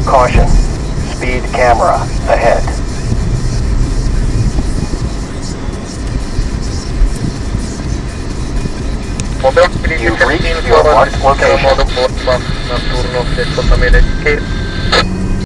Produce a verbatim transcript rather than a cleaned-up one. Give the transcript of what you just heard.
Caution. Speed camera ahead. You've reached your marked location.